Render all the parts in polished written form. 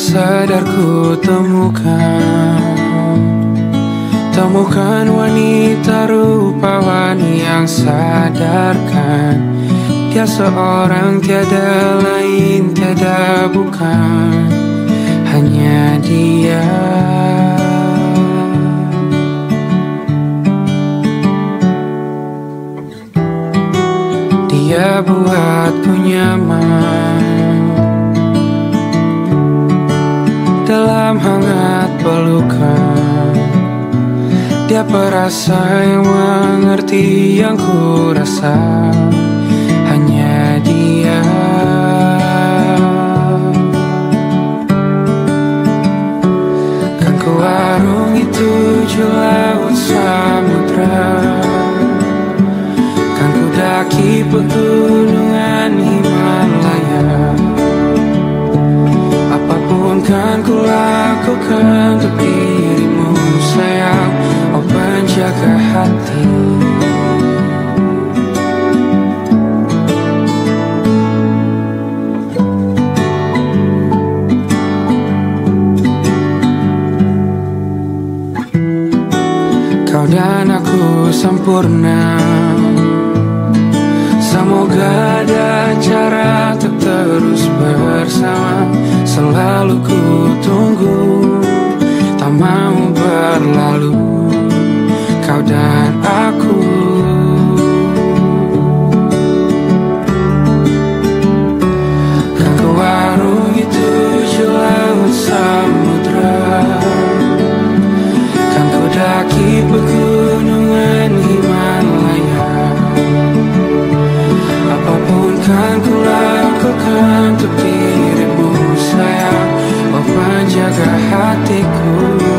sadar ku temukan wanita rupawan yang sadarkan dia seorang, tiada lain, tiada bukan, hanya dia. Dia buatku nyaman dalam hangat pelukan. Dia perasa yang mengerti yang ku rasa, hanya dia. Kan ku arungi 7 laut samudra, kan ku daki pegunungan Himalaya. Apapun kan ku lakukan untuk dirimu sayang, oh penjaga hati. Kau dan aku sempurna, semoga ada cara untuk terus bersama. Selalu ku tunggu, tak mau berlalu, kau dan aku. Kan ku arungi 7 laut samudra, kan ku daki pegunungan Himalaya. Apapun kan ku lakukan untuk dirimu sayang, oh penjaga hatiku.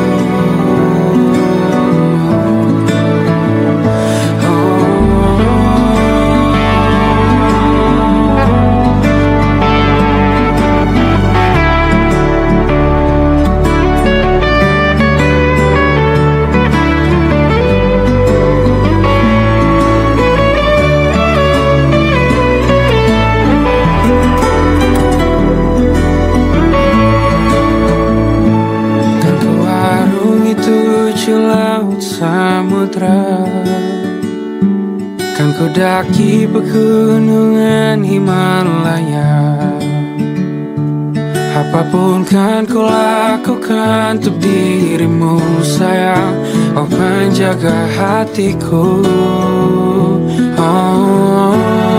Laut samudra, kan ku daki pegunungan Himalaya. Apapun kan ku lakukan untuk dirimu sayang, oh penjaga hatiku. Oh.